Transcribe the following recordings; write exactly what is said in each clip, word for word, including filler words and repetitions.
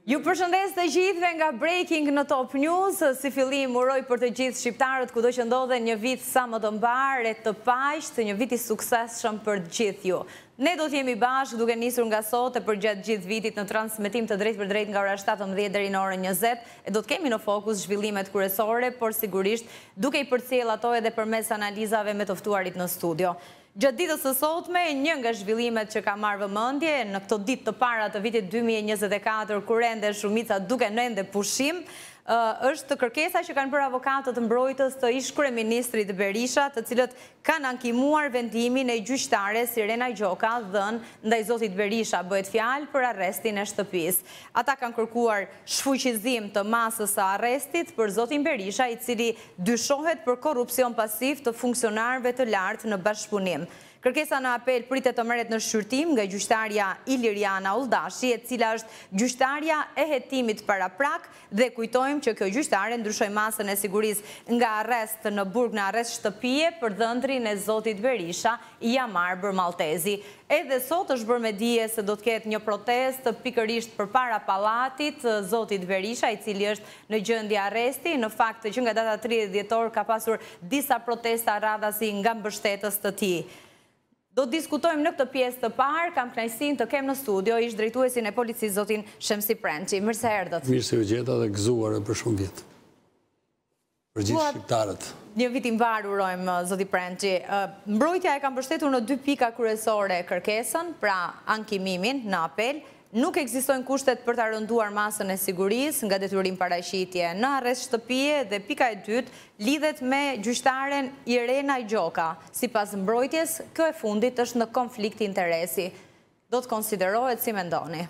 Ju përshëndes të gjithëve nga Breaking në Top News. Si fillim uroj për të gjithë shqiptarët kudo që ndodhen një vit sa më të mbar e të paqët, një vit i suksesshëm për të gjithë ju. Ne do të jemi bashkë duke nisur nga sot e për gjatë gjithë vitit në transmetim të drejt për drejt nga ora shtatëmbëdhjetë deri në orën njëzet e do të kemi në fokus zhvillimet kryesore, por sigurisht duke i përcjell ato edhe përmes analizave me të ftuarit në studio. Gjatë ditës së sotme, një nga zhvillimet që ka marrë vëmendje në këto ditë të para të vitit dy mijë e njëzet e katër, kur ende shumica duke ende pushim, është kërkesa që kanë bërë avokatët mbrojtës të ish kryeministrit Berisha, të cilët kanë ankimuar vendimin e gjyqtares Irena Gjoka dhënë ndaj zotit Berisha. Bëhet fjalë për arrestin e shtëpisë. Ata kanë kërkuar shfuqizim të masës së arrestit për zotin Berisha, i cili dyshohet për korrupsion pasiv të funksionarëve të lartë në bashkëpunim. Kërkesa në apel pritet të merret në shqyrtim nga gjyqtarja Iliriana Ulldashi, e cila është gjyqtarja e hetimit paraprak, dhe kujtojmë që kjo gjyqtare ndryshoi masën e sigurisë nga arrest në burg në arrest shtëpie për dhëndrin e zotit Berisha, Jamar Bërmaltezi. Edhe sot është bërë me dije se do të ketë një protestë pikërisht përpara pallatit zotit Berisha, i cili është në gjendje arresti. Në fakt që nga data tridhjetë dhjetor ka pasur disa protesta radhasi nga mbështetës të tij. Do të diskutojmë në këtë pjesë të parë, kam kënaqësinë të kem në studio ish drejtuesin e policisë zotin Shemsi Prençi. Mirë se erdhët. Mirë se u gjeta dhe gëzuar për shumë vjet. Për gjithë shqiptarët. Një vit i mbar urojmë zoti Prençi. Mbrojtja e ka mbështetur në dy pika kryesore kërkesën, pra ankimimin në apel. Nuk ekzistojnë kushtet për të rënduar masën e sigurisë nga detyrim paraqitje në arrest shtëpie, dhe pika e dytë lidhet me gjyqtaren Irena Gjoka. Sipas mbrojtjes, kjo e fundit është në konflikt interesi. Do të konsiderohet si mendoni?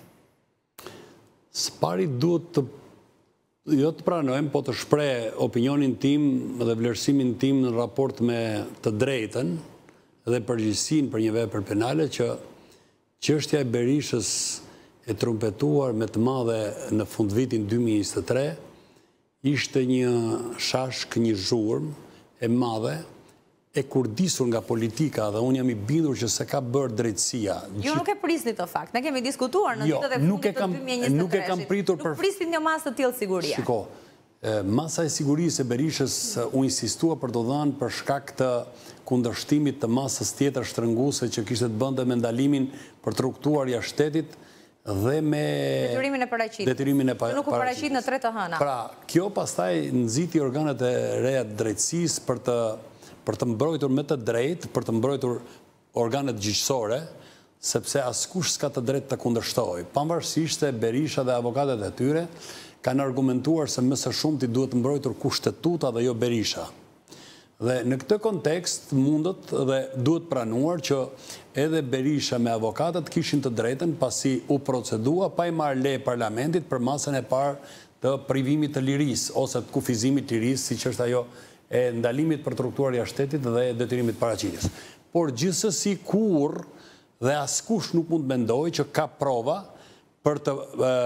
S'pari duhet të jo të pranojmë, po të shpreh opinionin tim dhe vlerësimin tim në raport me të drejtën dhe përgjegjësinë për një vepër penale, që çështja e Berishës e trumpetuar me të madhe në fund vitin dy mijë e njëzet e tre, ishte një shashk, një zhurmë e madhe, e kurdisur nga politika, dhe unë jam i bindur që se ka bërë drejtësia. Jo, nuk e prisni të fakt, ne kemi diskutuar në ditët e fundit të dy mijë e njëzet e tre. Nuk e kam pritur për... Nuk prisnin një masë të tillë sigurie. Shiko, masa e sigurisë e Berishës u insistua për të dhënë për shkak të kundërshtimit të masës tjetër shtrënguese që kishte të bënte me ndalimin për të rrugtuar jashtë shtetit dhe me detyrimin e paraqitjes. Detyrimin e paraqitjes. Nuk u paraqit në tre të hëna. Pra, kjo pastaj nxiti organet e reja të drejtësisë për të për të mbrojtur me të drejtë, për të mbrojtur organet gjyqësore, sepse askush s'ka të drejtë të kundërshtojë. Pavarësisht se Berisha dhe avokatët e tyre kanë argumentuar se më së shumti duhet mbrojtur kushtetuta dhe jo Berisha. Dhe në këtë kontekst mundët dhe duhet pranuar që edhe Berisha me avokatët kishin të drejtën, pasi u procedua pa i marrë leje parlamentit për masën e parë të privimit të lirisë ose të kufizimit të lirisë, siç është ajo e ndalimit për të rrugtuar jashtë shtetit dhe detyrimit paraqitjes. Por gjithsesi kurrë dhe askush nuk mund mendoj që ka prova për të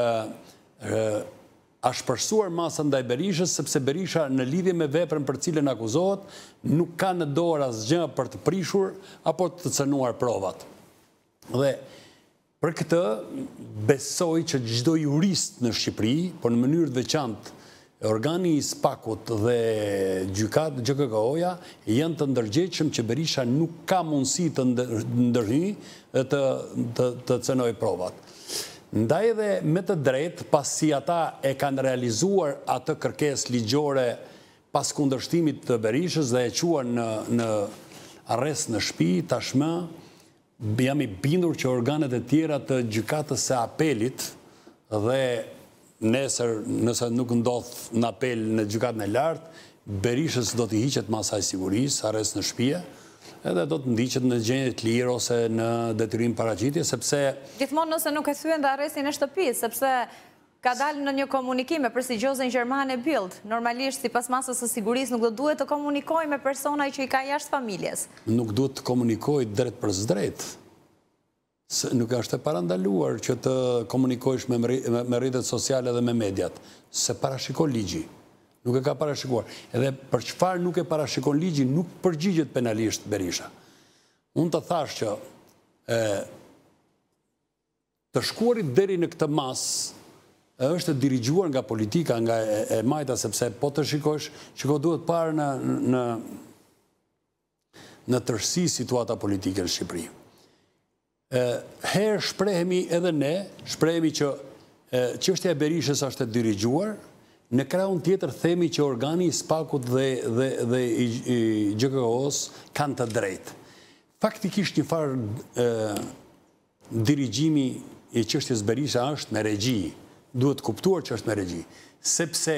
ashpërsuar masën ndaj Berishës, sepse Berisha në lidhje me veprën për cilën akuzohet nuk ka në dorë asgjë për të prishur apo të cënuar provat. Dhe për këtë besoj që çdo jurist në Shqipëri, por në mënyrë të veçantë organi i Spakut dhe gjykat G K K O-ja janë të ndërgjegjshëm që Berisha nuk ka mundësi të ndërhyjë të të, të cënojë provat. Ndaj edhe me të drejtë, pasi ata e kanë realizuar atë kërkesë ligjore pas kundërshtimit të Berishës dhe e quan në, në arrest në shtëpi, tashmë jam i bindur që organet e tjera të gjykatës së apelit dhe nesër, nëse nuk ndodh në apel në gjykatën e lartë, Berishës do t'i hiqet masa e sigurisë, arrest në shtëpi, edhe do të ndiqet në gjendje të lirë ose në detyrim paraqitje, sepse... Gjithmonë nëse nuk e thyen dhe arrestin e shtëpisë, sepse ka dalë në një komunikim me prestigjiozen Gjermane Bild. Normalisht, sipas masës së sigurisë, nuk do duhet të komunikojë me persona që i ka jashtë familjes. Nuk duhet të komunikojë drejt për drejt. Nuk është e parandaluar që të komunikojsh me, me rrjetet sociale dhe me mediat, se parashikon ligji. Nuk e ka parashikuar. Edhe për çfarë nuk e parashikon ligji, nuk përgjigjet penalisht Berisha. Unë të thash që e, të shkuarit deri në këtë mas është dirigjuar nga politika, nga e majta, sepse po të shikosh, shiko duhet parë në, në, në tërësi situata politike në Shqipëri. Herë shprehemi edhe ne, shprehemi që çështja e Berishës është e dirigjuar, në krahun tjetër themi që organi i Spakut dhe, dhe, dhe i, i G K O-s kanë të drejtë. Faktikisht një farë dirigjimi i çështjes Berisha është me regji. Duhet kuptuar që është me regji. Sepse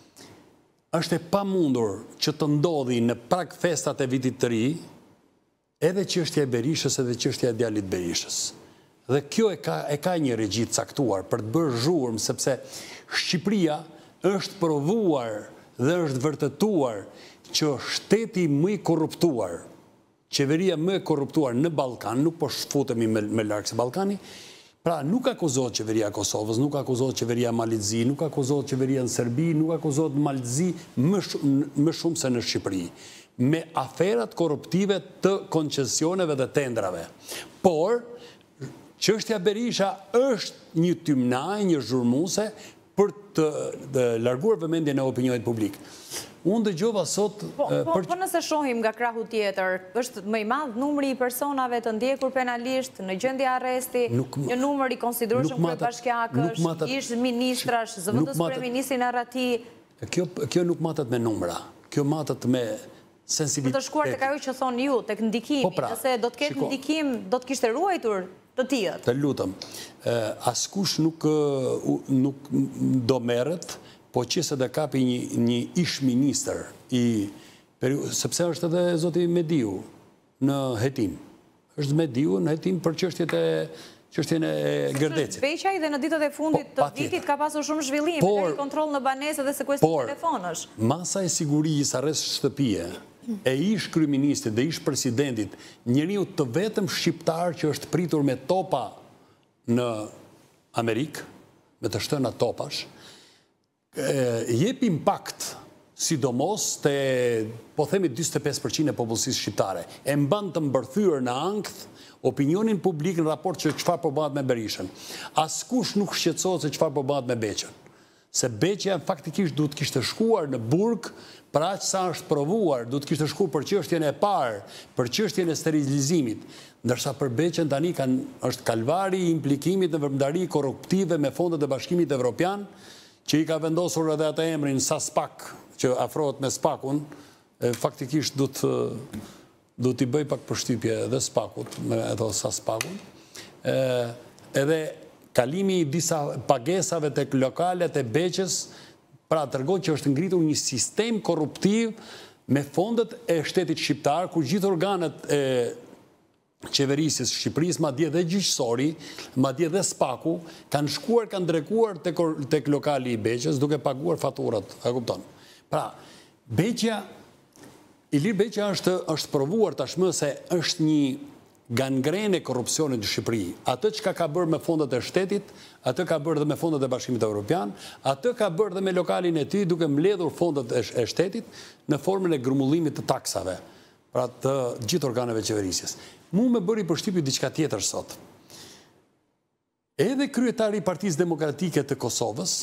është e pamundur që të ndodhi në prag festat e vitit të ri, edhe çështja e Berishës edhe çështja e djalit Berishës. Dhe kjo e ka, e ka një regji të caktuar për të bërë zhurmë, sepse Shqipëria është provuar dhe është vërtetuar që shteti më i korruptuar, qeveria më e korruptuar në Ballkan, nuk po shfutemi me, me larg se Ballkani, pra nuk akuzohet qeveria e Kosovës, nuk akuzohet qeveria e Malitëzi, nuk akuzohet qeveria në Serbi, nuk akuzohet Malitëzi më, më shumë se në Shqipëri, me aferat korruptive të koncesioneve dhe tendrave. Por, çështja Berisha është një tymnaj, një zhurmuese për të, të larguar vëmendjen e opinionit publik. Unë dëgjova sot... Po, po, për... po nëse shohim nga krahu tjetër, është më i madh numri i personave të ndjekur penalisht në gjendje arresti, nuk, një numër i konsiderueshëm kryebashkiakësh, ish ministrash, zëvendës kryeministri Arrati. Kjo, kjo nuk matet me numra, kjo matet me sensibilitet. Për të shkuar tek ajo që thonë ju, tek ndikimi, po pra, nëse do të ketë shiko, ndikim, do të kishte ruajtur të tjerë. Të lutëm, askush nuk, nuk do merret, po që se dhe kapi një, një ish minister, i, sepse është edhe zoti Mediu në Hetim. është Mediu në Hetim për çështjet e çështjen e Gërdecit. Beqaj dhe në ditët e fundit po, të vitit ka pasur shumë zhvillim, por, dhe kontroll në banesë dhe sekuestrim telefonësh. Masa e sigurisë arrest shtëpie e ish kryeministit dhe ish presidentit, njeriu të vetëm shqiptar që është pritur me topa në Amerikë, me të shtëna topash, jep impakt, sidomos të, po themi, njëzet e pesë përqind e popullsisë shqiptare. E mban të mbërthyer në ankth opinionin publik në raport që çfarë po bëhet me Berishën. Askush nuk shqetësohet se çfarë po bëhet me Beqën. Se Beqja faktikisht duhet kishte shkuar në burg për aq sa është provuar, duhet kishte shkuar për çështjen e parë, për çështjen e sterilizimit, ndërsa për Beqën tani kanë është kalvari i implikimit në vërmendari korruptive me fondet e Bashkimit Evropian, që i ka vendosur edhe atë emrin Saspak, që afrohet me Spakun, faktikisht du të du t'i bëj pak përshtypje edhe Spakut, me edhe Saspakun, edhe kalimi i disa pagesave të lokalet e Beqës, pra tërgoj që është ngritur një sistem korruptiv me fondet e shtetit shqiptar, ku gjithë organet e qeverisës Shqipërisë, ma dje dhe gjyqësori, ma dje dhe Spaku, kanë shkuar, kanë drekuar tek lokali i Beqës, duke paguar faturat, a kupton. Pra, Beqja, Ilir Beqja është, është provuar tashmë se është një gangrene korrupsionit në Shqipëri. Atë që ka bërë me fondet e shtetit, atë ka bërë dhe me fondet e Bashkimit Evropian, atë ka bërë dhe me lokalin e tij duke mbledhur fondet e shtetit në formën e grumbullimit të taksave, pra të gjithë organeve qeverisjes. Mu me bëri përshtypje diçka tjetër sot. Edhe kryetari i Partisë Demokratike të Kosovës,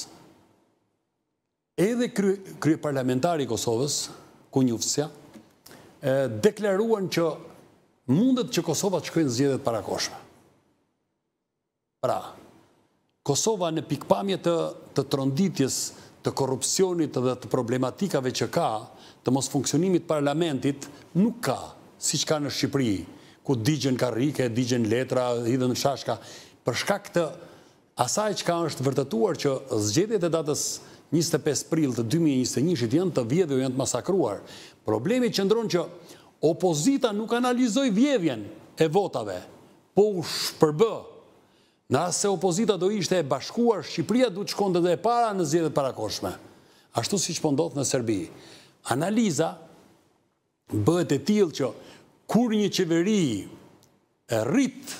edhe kryeparlamentari i Kosovës, Kunjufsja, deklaruan që mundet që Kosova të shkojnë zgjedhjet parakoshme. Pra, Kosova në pikpamje të, të tronditjes, të korrupsionit dhe të problematikave që ka, të mos funksionimit parlamentit, nuk ka, si që ka në Shqipëri, ku digjen karrike, digjen letra, hidhen shashka, për shkak të asaj që ka është vërtetuar që zgjedhjet e datës njëzet e pesë prill të dy mijë e njëzet e njëit janë të vjedhur, janë të masakruar. Problemi qëndron që opozita nuk analizoi vjedhjen e votave, po u shpërbë. Në rast se opozita do ishte e bashkuar, Shqipëria duhet shkonte edhe e para në zgjedhjet parakoshme. Ashtu siç po ndodh në Serbi. Analiza bëhet e tillë që kur një qeveri e rrit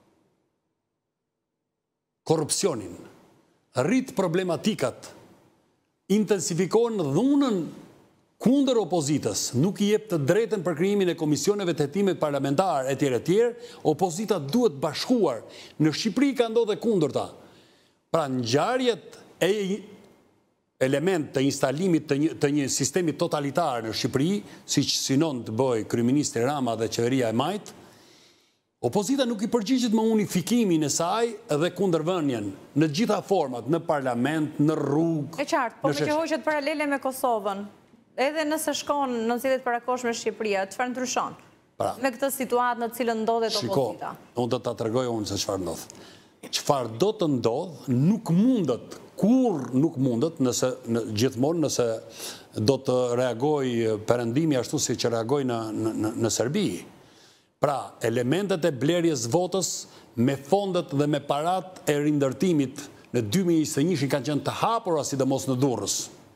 korrupsionin, rrit problematikat, intensifikohen dhunën kundër opozitës, nuk i jep të drejtën për krijimin e komisioneve të hetimit parlamentar e tjerë e tjerë, opozita duhet bashkuar. Në Shqipëri ka ndodhe kundërta. Pra ngjarjet e element të instalimit të një, të një sistemi totalitar në Shqipëri, si që sinon të bëj kryeministri Rama dhe qeveria e majt, opozita nuk i përgjigjet më unifikimin e saj dhe kundërvënien në gjitha format, në parlament, në rrugë. E qartë, po me që hoqet paralele me Kosovën, edhe nëse shkon në zgjedhjet parakoshme Shqipëria, çfarë ndryshon? Pra, me këtë situatë në cilën ndodhet opozita. Shiko, unë do ta tregoj unë se çfarë ndodh. Çfarë do të ndodh, nuk mundet, kur nuk mundet, nëse në, gjithmonë nëse do të reagoj perëndimi ashtu si që reagoj në, në, në Serbi. Pra, elementet e blerjes votës me fondet dhe me parat e rindërtimit në dy mijë e njëzet e një kanë qenë të hapura sidomos në Durrës.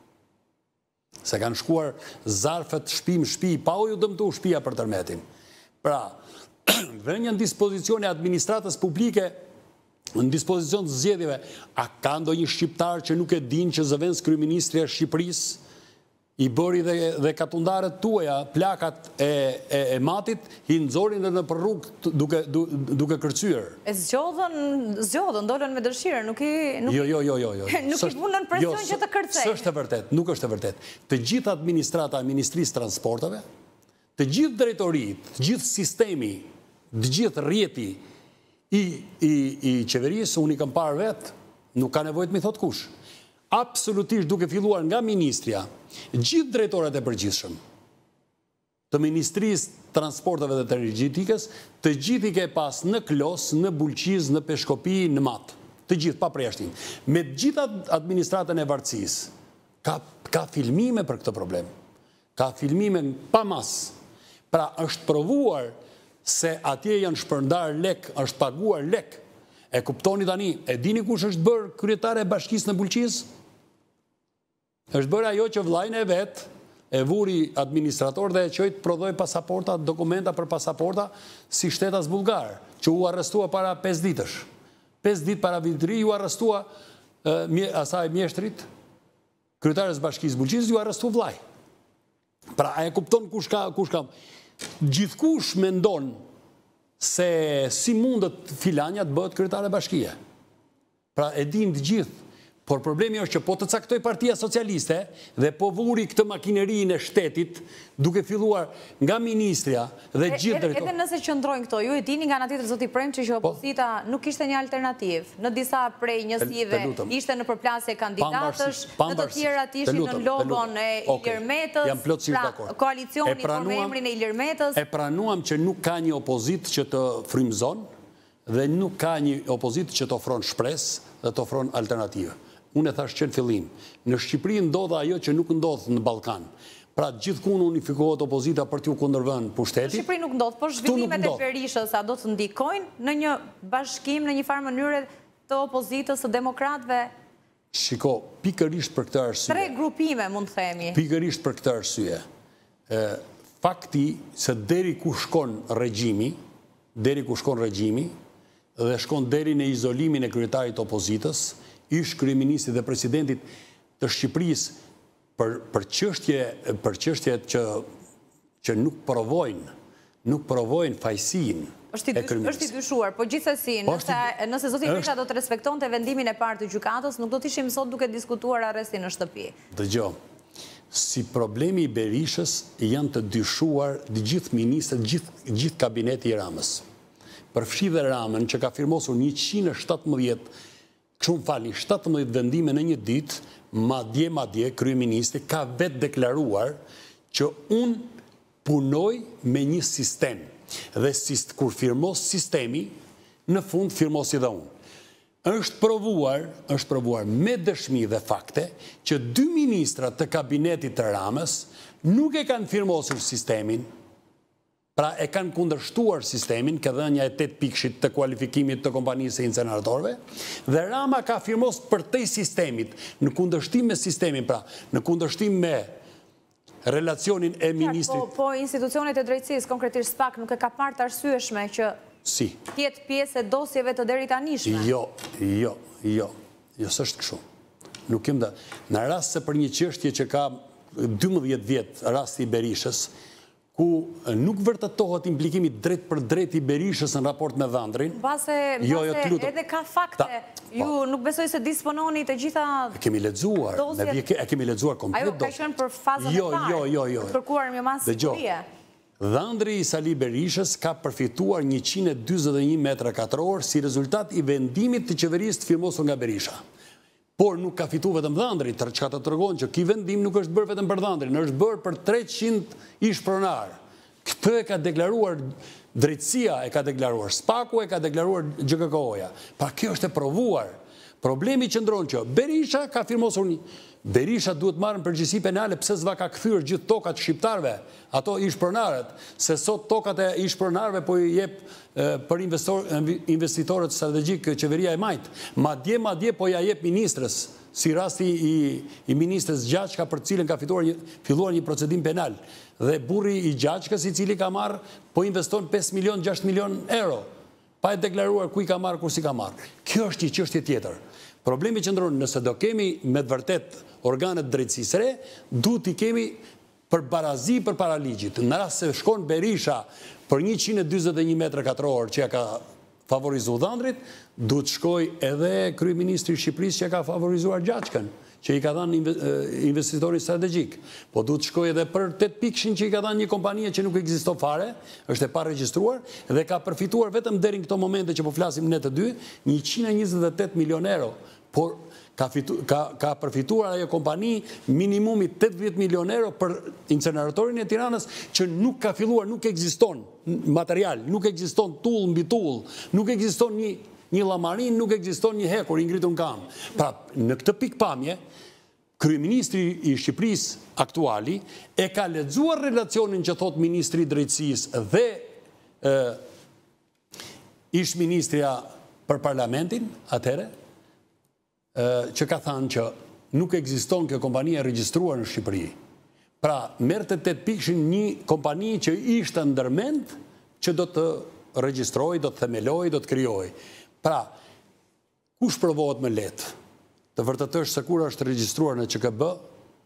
Se kanë shkuar zarfet shtëpi në shtëpi, pa u dëmtu shtëpia për tërmetin. Pra, vënë në dispozicion e administratës publike, në dispozicion të zgjedhjeve, a ka ndonjë shqiptar që nuk e din që zëvendës kryeministri i Shqipërisë i bëri dhe, dhe katundarët tuaja, plakat e, e, e matit, i nxorin dhe në për rrugë duke, du, duke kërcyer. E zgjodhën, zgjodhën, dolën me dëshirë, nuk i... Nuk, jo, jo, jo, jo. jo. Nuk i punën presion jo, që të kërcej. S'është e vërtet, nuk është e vërtet. Të gjithë administrata e Ministrisë Transporteve, të gjithë drejtorit, të gjithë sistemi, të gjithë rjeti i, i, i qeverisë, unë i kam parë vetë, nuk ka nevojë të mi thot kush. Absolutisht duke filluar nga ministria, gjithë drejtorat e përgjithshëm të Ministrisë Transporteve dhe të Energjetikës, të gjithë i ke pas në Klos, në Bulqiz, në Peshkopi, në Mat, të gjithë pa përjashtim. Me gjithë administratën e varësisë, ka, ka filmime për këtë problem, ka filmime pa mas. Pra është provuar se atje janë shpërndar lek, është paguar lek. E kuptoni tani, e dini kush është bërë kryetare e bashkisë në Bulqiz? është bërë ajo që vllajnë e vetë, e vuri administrator dhe e qojtë prodhoj pasaporta, dokumenta për pasaporta si shtetas bulgar, që u arrestua para pesë ditësh. pesë ditë para vitri ju arrestua e, mje, asaj mjeshtrit, kryetarës bashkisë Bulqiz, ju arrestu vllaj. Pra, a e kupton kush ka, kush ka. Gjithkush mendon se si mundet filanja të bëhet kryetare bashkie. Pra e din të gjithë, por problemi është që po të caktoj Partia Socialiste dhe po vuri këtë makinerinë e shtetit duke filluar nga ministria dhe gjithë drejtor. Edhe nëse qëndrojnë këto, ju e dini nga nga tjetër zoti Premçi që opozita nuk ishte një alternativ. Në disa prej njësive ishte në përplasje kandidatësh, në të tjerat ishin në logon e Ilir Metës, pra koalicioni për me emrin e Ilir Metës. E pranuam që nuk ka një opozit që të frymëzon dhe nuk ka një opozit që të ofron shpresë dhe të ofron alternativë. Unë e thash që në fillim, në Shqipëri ndodha ajo që nuk ndodhë në Ballkan. Pra gjithkund unifikohet opozita për t'ju kundërvënë pushtetit. Në Shqipëri nuk ndodhë, por zhvillimet e Berishës a do të ndikojnë në një bashkim, në një farë mënyre të opozitës, të demokratëve? Shiko, pikërisht për këtë arsye. Tre grupime, mund të themi. Pikërisht për këtë arsye. Fakti se deri ku shkon regjimi, deri ku shkon regjimi, dhe shkon deri në izolimin e kryetarit opozitës, ish kryeministit dhe presidentit të Shqipërisë për, për çështje për çështjet që, që nuk provojnë, nuk provojnë fajsinë e kryeministit. Është i dyshuar, po gjithsesi, nëse, nëse zoti Berisha do të respektonte vendimin e parë të gjykatës, nuk do të ishim sot duke diskutuar arrestin në shtëpi. Dëgjoj, si problemi i Berishës janë të dyshuar të gjithë ministrët, gjithë gjithë kabineti i Ramës. Përfshi dhe Ramën që ka firmosur njëqind e shtatëmbëdhjetë Kështu më falni, shtatëmbëdhjetë vendime në një ditë, madje madje kryeministri ka vetë deklaruar që unë punoj me një sistem. Dhe kur firmos sistemi, në fund firmosi dhe unë. Është provuar, është provuar me dëshmi dhe fakte që dy ministra të kabinetit të Ramës nuk e kanë firmosur sistemin. Pra e kanë kundërshtuar sistemin, ka dhënia e tetë pikëshit të kualifikimit të kompanisë e inceneratorëve, dhe Rama ka firmos për tej sistemit, në kundërshtim me sistemin, pra në kundërshtim me relacionin e ministrit. Po, po institucionet e drejtësisë, konkretisht S P A K, nuk e ka parë të arsyeshme që si tjetë pjesë e dosjeve të deri tanishme? Jo, jo, jo, jo, s'është kështu. Nuk kem da, në rast se për një çështje që ka dymbëdhjetë vjet, rasti i Berishës, ku nuk vërtetohet implikimi drejt për drejt i Berishës në raport me Dhëndrin. Base, Jo, jo, base të lutem. edhe ka fakte. Ju nuk besoj se dispononi të gjitha E kemi lexuar, dosjet- ne vje- e kemi lexuar komplet. Ajo ka dosjet. qenë për fazën e Jo, parë. jo, jo, jo. Të kërkuar me masë Dëgjoj. sigurie. Dhëndri i Sali Berishës ka përfituar njëqind e dyzet e një metra katror si rezultat i vendimit të qeverisë të firmosur nga Berisha. Por nuk ka fitu vetëm Dhëndri, tërë që ka të tërgonë që ki vendim nuk është bërë vetëm për Dhëndrin, është bërë për treqind ish pronar. Këtë e ka deklaruar drejtësia, e ka deklaruar Spaku, e ka deklaruar G K K O-ja. Pra kjo është e provuar. Problemi qëndron që Berisha ka firmosur një. Berisha duhet marrë në përgjithësi penale pse s'va ka kthyer gjithë tokat shqiptarve, ato ish pronarët, se sot tokat e ish pronarëve po i jep e, për investor- investitorët strategjik qeveria e majt. Madje madje po ja jep ministrës, si rasti i, i ministrës Gjaqka për cilën ka fituar një, filluar një procedim penal. Dhe burri i Gjaqkës i cili ka marrë, po investon pesë milion, gjashtë milion euro, pa e deklaruar ku i ka marrë, ku si ka marrë. Kjo është një çështje tjetër. Problemi qëndron, nëse do kemi me të vërtet organet drejtësisë re, duhet i kemi për barazi për para ligjit. Në rast se shkon Berisha për njëqind e dyzet e një metra katror që ja ka favorizu Dhëndrit, duhet shkoj edhe kryeministri i Shqipërisë që ka favorizuar Gjaqkën, që i ka dhënë investitorin strategjik. Po duhet shkoj edhe për tetë pikshin që i ka dhënë një kompanie që nuk ekzisto fare, është e paregjistruar dhe ka përfituar vetëm deri në këto momente që po flasim ne të dy, njëqind e njëzet e tetë milion euro. Por ka, fitu, ka, ka përfituar ajo kompani minimumi tetëdhjetë milion euro për inceneratorin e Tiranës që nuk ka filluar, nuk ekziston material, nuk ekziston tull mbi tull, nuk ekziston një, një llamarin, nuk ekziston një hekur i ngritur në kam. Pra, në këtë pikpamje, kryeministri i Shqipërisë aktuali e ka lexuar relacionin që thot ministri i drejtësisë dhe e, ish ministrja për parlamentin, atëherë, që ka thënë që nuk ekziston kjo kompani e regjistruar në Shqipëri. Pra, merrte tetë pikshin një kompani që ishte ndërmend që do të regjistroj, do të themeloj, do të krijoj. Pra, kush provohet më lehtë? Të vërtetësh se kur është regjistruar në Q K B?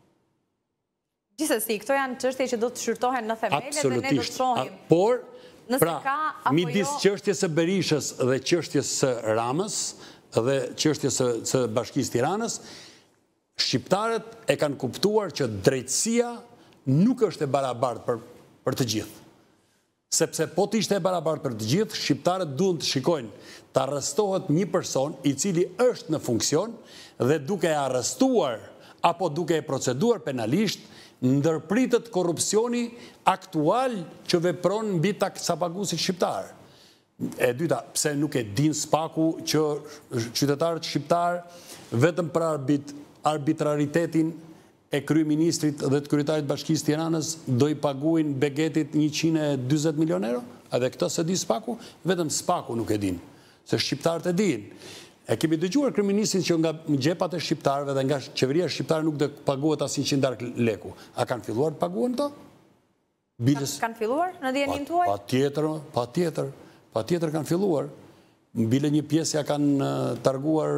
Gjithsesi, këto janë çështje që do të shqyrtohen në themele dhe ne do të shohim. Por, Nëse pra, ka apo midis jo- çështjes së Berishës dhe çështjes së Ramës dhe çështjes së, së Bashkisë Tiranës, shqiptarët e kanë kuptuar që drejtësia nuk është e barabartë për, për të gjithë. Sepse po të ishte e barabartë për të gjithë, shqiptarët duhen të shikojnë të arrestohet një person i cili është në funksion dhe duke e arrestuar apo duke e proceduar penalisht, ndërpritet korrupsioni aktual që vepron mbi taksapaguesit shqiptar. E dyta, pse nuk e din Spaku që qytetarët shqiptar vetëm për arbit, arbitraritetin e kryeministrit dhe të kryetarit Bashkisë Tiranës do i paguajnë Begetit njëqind e dyzet milion euro? Edhe këtë se di Spaku, vetëm Spaku nuk e din, se shqiptarët e din. E kemi dëgjuar kryeministrin që nga gjepat e shqiptarëve dhe nga qeveria shqiptare nuk do të paguhet as njëqind darkë leku. A kanë filluar të paguhen to? Bilës... Kanë filluar në dijenin tuaj? Pa tjetër, pa tjetër, pa tjetër kanë filluar. Bile një pjesë ja kanë targuar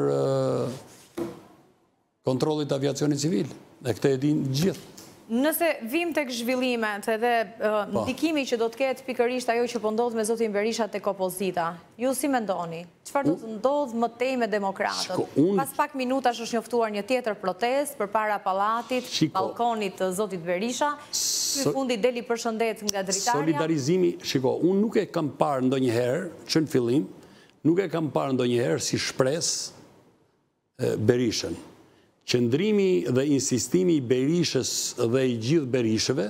kontrollit të aviacionit civil. Dhe këte e din gjithë. Nëse vim tek zhvillimet edhe uh, ndikimi që do të ketë pikërisht ajo që po ndodh me zotin Berisha tek opozita, ju si mendoni? Çfarë do të ndodh më tej me demokratët? Shko, un... Pas pak minutash është njoftuar një tjetër protest përpara pallatit, Shiko. balkonit të zotit Berisha. Ky So... fundi deli përshëndet nga dritaria. Solidarizimi, shiko, unë nuk e kam parë ndonjëherë që në fillim, nuk e kam parë ndonjëherë si shpresë Berishën. Qëndrimi dhe insistimi i Berishës dhe i gjithë Berishëve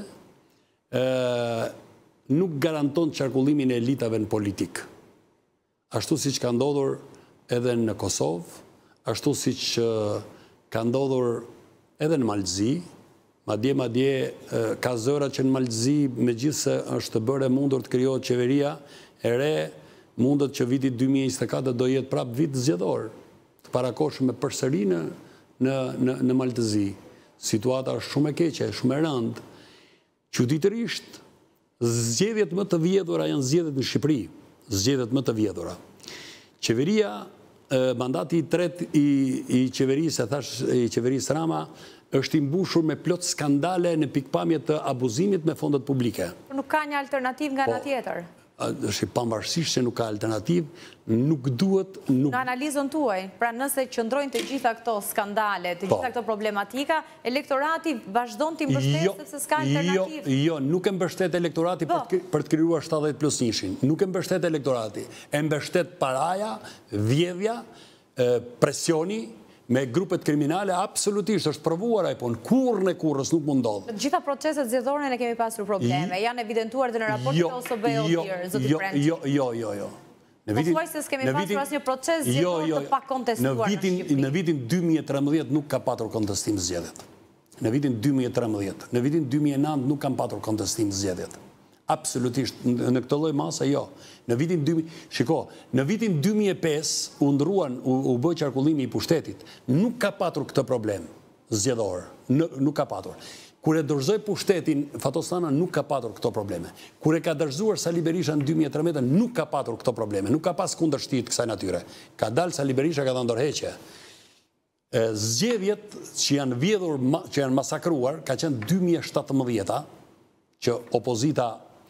nuk garanton qarkullimin e elitave në politikë. Ashtu si që ka ndodhur edhe në Kosovë, ashtu si që ka ndodhur edhe në Malëzi, madje madje ka zëra që në Malëzi me gjithë se është bërë mundur të krijohet qeveria e re, mundet që vitit dy mijë e njëzet e katër do jetë prap vit zgjedhor, të parakoshme përsëri në Në, në, në Maltëzi. Situata është shumë e keqe, shumë e rëndë. Çuditërisht, zgjedhjet më të vjedhura janë zgjedhjet në Shqipëri, zgjedhjet më të vjedhura. Qeveria mandati i tret i qeverisë, thash i qeverisë Rama, është imbushur me plot skandale në pikpamje të abuzimit me fondet publike. Nuk ka një alternativ nga ana tjetër? është pavarësisht se nuk ka alternativ, nuk duhet... Në analizën tuaj, pra nëse qëndrojnë të gjitha këto skandale, të gjitha këto problematika, elektorati vazhdon të mbështet sepse s'ka alternativ? Jo, nuk e mbështet elektorati për të krijuar shtatëdhjetë plus njëshin. Nuk e mbështet elektorati. E mbështet paraja, vjedhja, presioni, me grupet kriminale, absolutisht, është provuar ai, po në kurrë në kurrës nuk mund ndodhë. Gjitha proceset zgjedhore ne kemi pasur probleme, janë evidentuar dhe në raportin e O S B-s o dirë, zoti Brendçi. Jo, jo, jo, jo. Po thuaj se s'kemi pasur asnjë proces zgjedhor të pakontestuar në Shqipëri. Në vitin dy mijë e tridhjetë nuk ka patur kontestim zgjedhjet. Në vitin dy mijë e tridhjetë, në vitin dy mijë e nëntë nuk kanë patur kontestim zgjedhjet. Absolutisht, në këtë lloj mase, jo. Në vitin dy mijë, shiko, në vitin dy mijë e pesë u ndruan, u bë qarkullimi i pushtetit, nuk ka patur këtë problem zgjedhor, nuk ka patur. Kur e dorëzoi pushtetin Fatostana, nuk ka patur këto probleme. Kur e ka dorëzuar Sali Berisha në dy mijë e tridhjetë, nuk ka patur këto probleme, nuk ka pas kundërshtit kësaj natyre. Ka dalë Sali Berisha, ka dhënë ndërheqje. Zgjedhjet që janë vjedhur, që janë masakruar, ka qenë dy mijë e shtatëmbëdhjetë, që opozita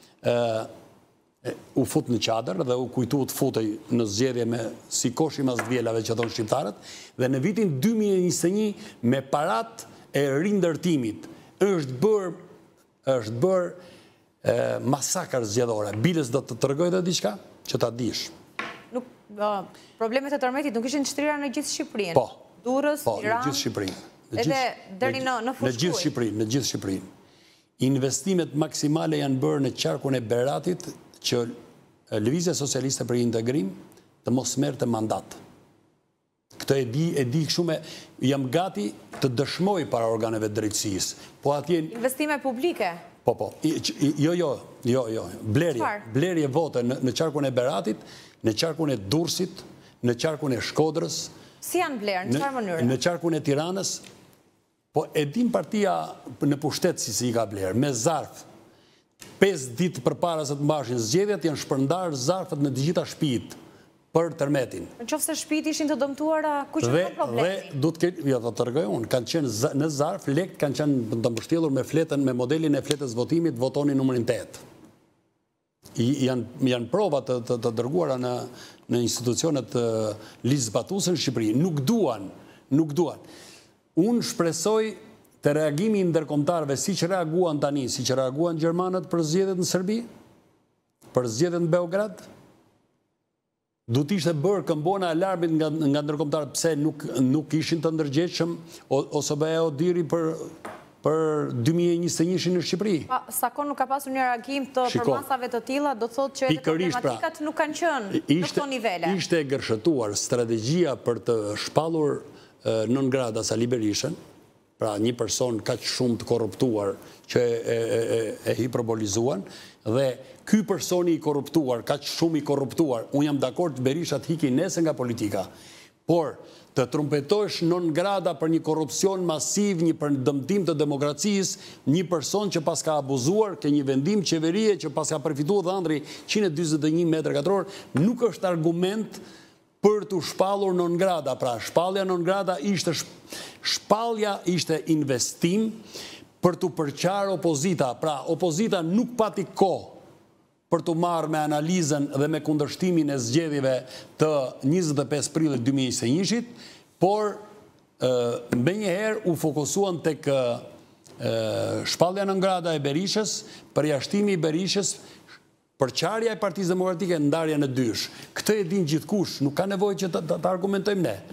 u fut në qadër dhe u kujtu të futej në zgjedhje me si koshi mas dvjelave që thonë shqiptarët, dhe në vitin dy mijë e njëzet e një me parat e rindërtimit është bërë është bërë masakër zgjedhore. Biles do të tërgoj dhe diçka që ta dish. Problemet e tërmetit nuk ishin çtrira në gjithë Shqipërinë? Po, Durrës, po, në Tiranë, gjithë Shqipërinë. edhe deri në Fushkuj? Në gjithë Shqipërinë, në gjithë Shqipërinë. Investimet maksimale janë bërë në qarkun e Beratit që Lëvizja Socialiste për Integrim të mos merrte mandat. Këtë e di, e di këshume, jam gati të dëshmoj para organeve drejtësisë. Po atje... Investime publike? Po, po. Jo, jo, jo, jo. Blerje, blerje vote në qarkun e Beratit, në qarkun e Durrësit, në qarkun e Shkodrës. Si janë blerë, në çfarë mënyre? Në qarkun e Tiranës. Po e dim partia në pushtet si si i ka blerë, me zarf. Pes ditë për para se të mbashin zgjedhjet, janë shpërndarë zarfët në të gjitha shtëpitë për tërmetin. Në qoftë se shtëpitë ishin të dëmtuara, ku që ka problemi? Dhe du të ketë, jo të tërgoj unë, kanë qenë në zarf, lekt kanë qenë të mbështjellur me fletën, me modelin e fletës votimit, votoni numërin tetë. Janë prova të dërguara në institucionet ligjzbatuese në Shqipëri. Nuk duan, nuk duan. Unë shpresoj të reagimi ndërkombëtarëve si që reaguan tani, si që reaguan Gjermanët për zgjedhjet në Serbi, për zgjedhjet në Beograd, du t'ishte bërë këmbona alarmit nga ndërkombëtarët pse nuk ishin të ndërgjegjshëm O S B-s o diri për dy mijë e njëzet e një në Shqipëri. Sakon nuk ka pasur një reagim të përmasave të tilla, do të thotë që edhe problematikat nuk kanë qenë në këto nivele. Ishte e gërshëtuar strategjia për të shpallur non grata Sali Berishën, pra një person kaq shumë të korruptuar që e hiperbolizuan, dhe ky personi i korruptuar, kaq shumë i korruptuar, unë jam dakord të Berisha të hiki nese nga politika, por të trumpetosh non grata për një korrupsion masiv, një për dëmtim të demokracisë, një person që pas ka abuzuar ke një vendim qeverie që pas ka përfituar dhëndri njëqind e dyzet e një metër katror, nuk është argument për të shpallur non grata. Pra, shpallja non grata ishte shpallja ishte investim për të përqarë opozita. Pra, opozita nuk pati kohë për të marrë me analizën dhe me kundërshtimin e zgjedhjeve të njëzet e pesë prillit dy mijë e njëzet e një-shit, por me njëherë u fokusuan tek shpallja non grata e Berishës, përjashtimi i Berishës, përqarja e Partisë Demokratike, ndarja në dysh. Këtë e din gjithkush, nuk ka nevojë që të argumentojmë ne.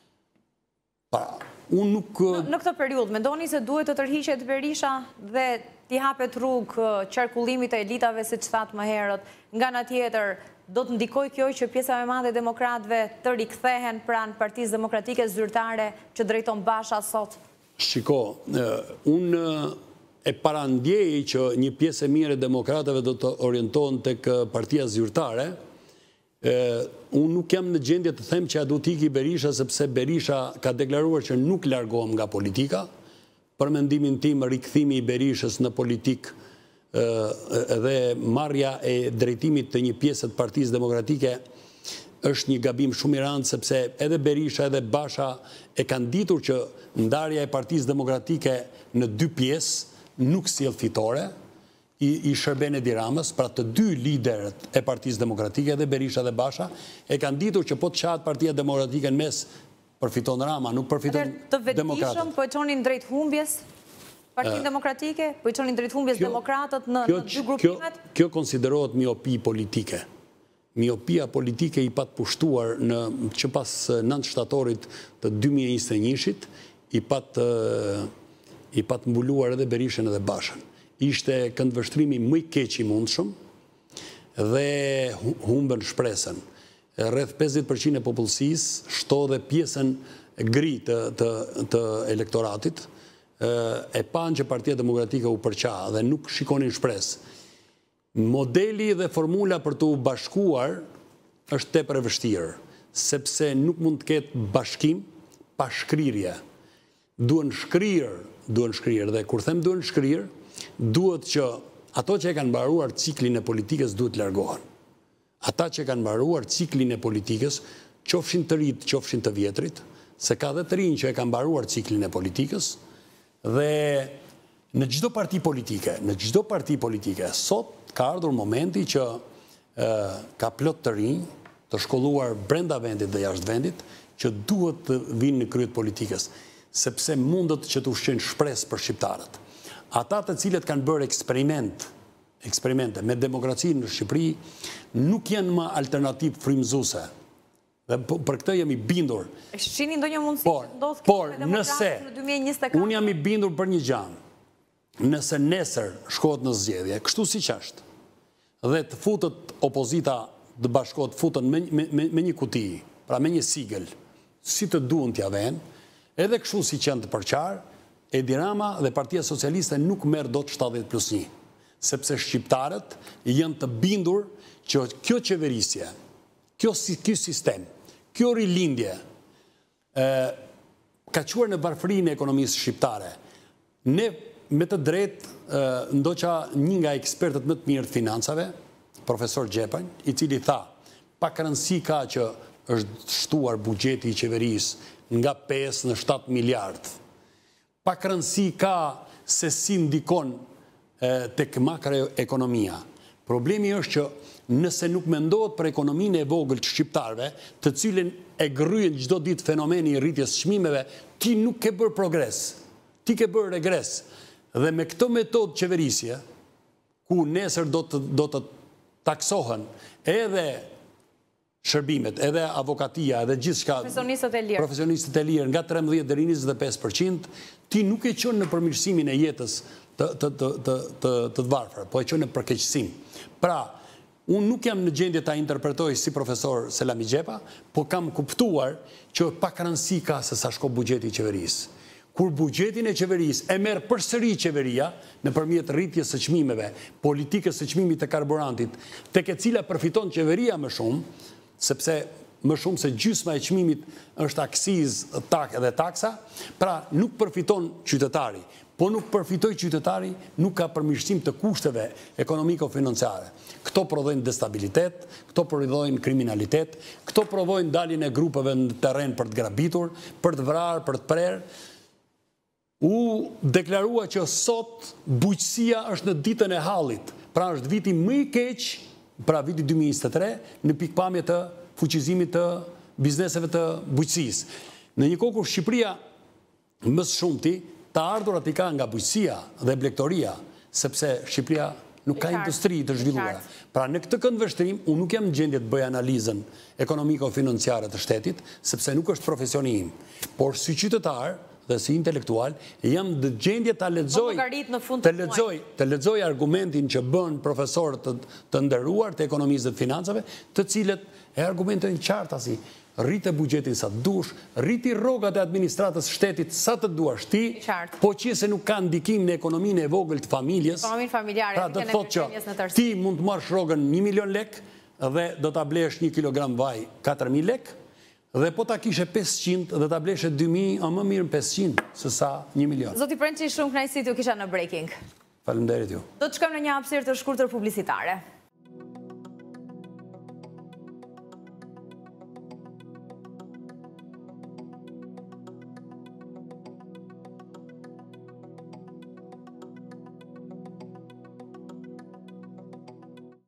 Unë nuk... Në këtë periudhë, mendoni se duhet të tërhiqet Berisha dhe t'i hapet rrugë qarkullimit e elitave, si që thatë më herët, nga ana tjetër, do të ndikoj kjo që pjesa më e madhe e demokratëve të rikthehen pranë Partisë Demokratike zyrtare që drejton Basha sot? Shiko, unë e parandjej që një pjesë e mirë e demokratëve do të orientohen tek partia zyrtare. Unë nuk jam në gjendje të them që a du t'iki Berisha, sepse Berisha ka deklaruar që nuk largohem nga politika. Për mendimin tim, rikthimi i Berishës në politik dhe marrja e drejtimit të një pjesë të Partisë Demokratike është një gabim shumë i rëndë, sepse edhe Berisha edhe Basha e kanë ditur që ndarja e Partisë Demokratike në dy pjesë nuk sjell fitore i, i Shërben Edi Ramës, pra të dy liderët e Partisë Demokratike, edhe Berisha dhe Basha, e kanë ditur që po të qatë Partia Demokratike në mes, përfiton Rama, nuk përfiton Të demokratët. vetëdijshëm po e çonin drejt humbjes Partinë Demokratike, po e çonin drejt humbjes demokratët në në dy grupimet? Kjo konsiderohet miopi politike. Miopia politike i pat pushtuar në që pas nëntë shtatorit të dy mijë e njëzet e një-shit, i pat i pat mbuluar edhe Berishën edhe Bashën. Ishte këndvështrimi më i keq i mundshëm dhe humbën shpresën. Rreth pesëdhjetë përqind e popullsisë shtodhe pjesën gri të, të, të elektoratit, e panë që Partia Demokratike u përqa dhe nuk shikonin shpresë. Modeli dhe formula për të u bashkuar është tepër e vështirë, sepse nuk mund të ketë bashkim pa shkrirje. Duhen shkrirë, duhen shkrirë, dhe kur them duhen shkrirë, duhet që ato që e kanë mbaruar ciklin e politikës duhet largohen. Ata që kanë mbaruar ciklin e politikës, qofshin të rit, qofshin të vjetrit, se ka dhe të rinj që e kanë mbaruar ciklin e politikës, dhe në çdo parti politike, në çdo parti politike, sot ka ardhur momenti që e, ka plot të rinj, të shkolluar brenda vendit dhe jashtë vendit, që duhet të vinë në kryet politikës, sepse mundet që të ushqejnë shpresë për shqiptarët. Ata të cilët kanë bërë eksperiment, eksperimente me demokracinë në Shqipëri, nuk janë më alternativë frymëzuese. Dhe për këtë jam i bindur. E shqini ndonjë mundësi por, që ndodhë por, këtë nëse, në dy mijë e njëzet e katër? Unë jam i bindur për një gjanë. Nëse nesër shkohet në zgjedhje, kështu si që është, dhe të futët opozita të bashkohet futën me, me, me, me një kuti, pra me një sigël, si të duhen t'ja venë, edhe kështu si që janë të përqarë, Edi Rama dhe Partia Socialiste nuk merë do të shtatëdhjetë plus një, sepse shqiptarët janë të bindur që kjo qeverisje, kjo, kjo sistem, kjo rilindje, e, ka quar në varfërinë e ekonomisë shqiptare. Ne, me të drejtë, ndoqa një nga ekspertët më të mirë të financave, profesor Gjepanj, i cili tha, pak rëndësi ka që është shtuar buxheti i qeverisë nga pesë në shtatë miliardë. Pak rëndësi ka se si ndikon tek makroekonomia. Problemi është që nëse nuk mendohet për ekonominë e vogël të shqiptarëve, të cilën e gërryen çdo ditë fenomeni i rritjes çmimeve, ti nuk ke bërë progres, ti ke bërë regres. Dhe me këtë metodë qeverisje, ku nesër do të, do të taksohen edhe shërbimet, edhe avokatia, edhe gjithçka, profesionistët e lirë, profesionistët e lirë nga trembëdhjetë deri njëzet e pesë përqind, ti nuk e qënë në përmirësimin e jetës të të të të të të varfër, po e qënë në përkeqësim. Pra, unë nuk jam në gjendje ta interpretoj si profesor Selami Gjepa, po kam kuptuar që pak rëndësi ka se sa shko buxheti i qeverisë. Kur buxhetin e qeverisë e merr përsëri qeveria nëpërmjet rritjes së çmimeve, politikës së çmimit të karburantit, tek e cila përfiton qeveria më shumë, sepse më shumë se gjysma e çmimit është aksizë, tak dhe taksa, pra nuk përfiton qytetari. Po nuk përfitoj qytetari, nuk ka përmirësim të kushteve ekonomiko-financiare. Këto prodhojnë destabilitet, këto prodhojnë kriminalitet, këto prodhojnë daljen e grupeve në terren për të grabitur, për të vrarë, për të prerë. U deklarua që sot bujqësia është në ditën e hallit, pra është viti më i keq, pra viti dy mijë e njëzet e tre, në pikpamje të fuqizimit të bizneseve të bujqësisë. Në një kohë kur Shqipëria më së shumti të ardhurat i ka nga bujqësia dhe blegtoria, sepse Shqipëria nuk ka industri të zhvilluara. Pra në këtë këndvështrim, unë nuk jam në gjendje të bëj analizën ekonomiko-financiare të shtetit, sepse nuk është profesioni im. Por si qytetar dhe si intelektual, jam në gjendje të lexoj, të lexoj, të lexoj argumentin që bën profesorët të, të nderuar të ekonomisë dhe të financave, të cilët e argumentojnë qartë asi, rritë buxhetin sa të dush, rriti rrogat e administratës shtetit sa të duash ti, po që se nuk ka ndikim në ekonominë e vogël të familjes, pra do të thotë që ti mund të marrësh rrogën një milion lek dhe do ta blesh një kilogram vaj katër mijë lek, dhe po ta kishe pesëqind dhe ta bleshe dy mijë, a më mirë pesëqind se sa një milion. Zoti Prençi, shumë kënaqësi t'ju kisha në Breaking. Faleminderit ju. Do të shkojmë në një hapësirë të shkurtër publicitare.